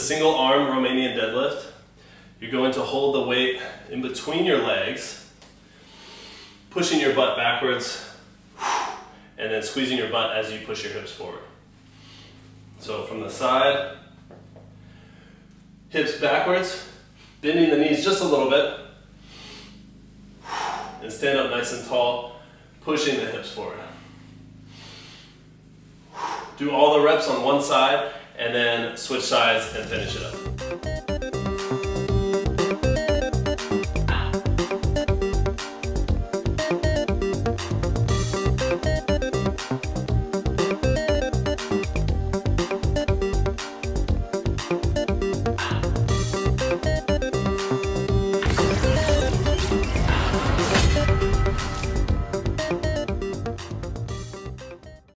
single arm Romanian deadlift. You're going to hold the weight in between your legs, pushing your butt backwards, and then squeezing your butt as you push your hips forward. So from the side, hips backwards, bending the knees just a little bit, and stand up nice and tall, pushing the hips forward. Do all the reps on one side, and then switch sides and finish it up.